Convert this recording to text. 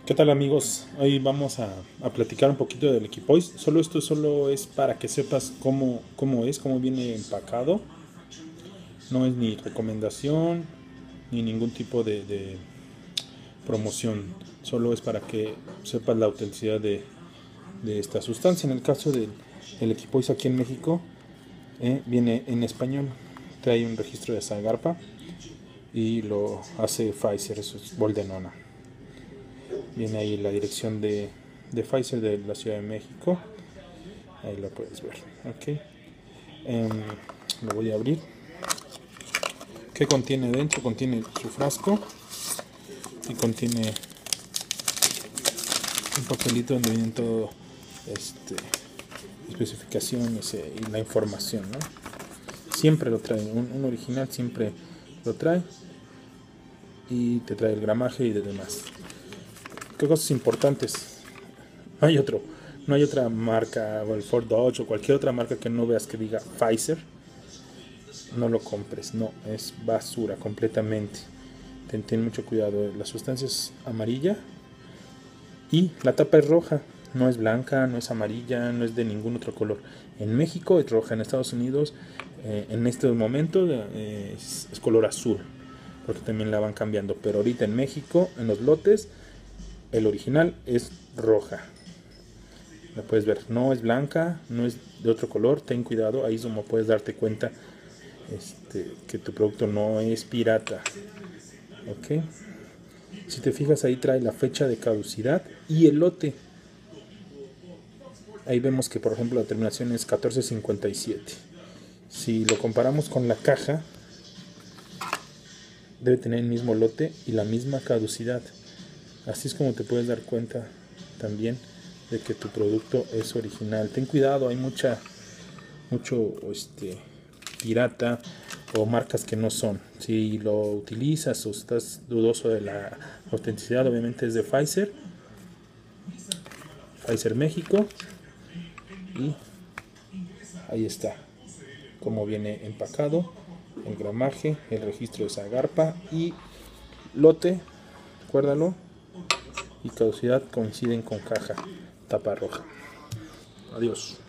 ¿Qué tal, amigos? Hoy vamos a platicar un poquito del Equipoise. Esto solo es para que sepas cómo viene empacado. No es ni recomendación ni ningún tipo de promoción. Solo es para que sepas la autenticidad de esta sustancia. En el caso del Equipoise aquí en México, viene en español. Trae un registro de Zagarpa y lo hace Pfizer, eso es Boldenona. Viene ahí la dirección de Pfizer de la Ciudad de México. Ahí lo puedes ver. Ok. Lo voy a abrir. ¿Qué contiene dentro? Contiene su frasco y contiene un papelito donde vienen todo especificaciones y la información, ¿no? Siempre lo trae, un original siempre lo trae y te trae el gramaje y demás. ¿Qué cosas importantes? No hay otra marca, o el Ford Dodge o cualquier otra marca que no veas que diga Pfizer. No lo compres, no, es basura completamente. Ten mucho cuidado. La sustancia es amarilla y la tapa es roja. No es blanca, no es amarilla, no es de ningún otro color. En México es roja, en Estados Unidos en este momento es color azul, porque también la van cambiando. Pero ahorita en México, en los lotes, el original es roja. La puedes ver, no es blanca, no es de otro color. Ten cuidado, ahí es como puedes darte cuenta que tu producto no es pirata. Ok, si te fijas, ahí trae la fecha de caducidad y el lote. Ahí vemos que, por ejemplo, la terminación es 1457. Si lo comparamos con la caja, debe tener el mismo lote y la misma caducidad. Así es como te puedes dar cuenta también de que tu producto es original. Ten cuidado, hay mucho pirata o marcas que no son. Si lo utilizas o estás dudoso de la autenticidad, obviamente es de Pfizer México, y ahí está como viene empacado, el gramaje, el registro de Zagarpa y lote, recuérdalo, y caducidad coinciden con caja, tapa roja. Adiós.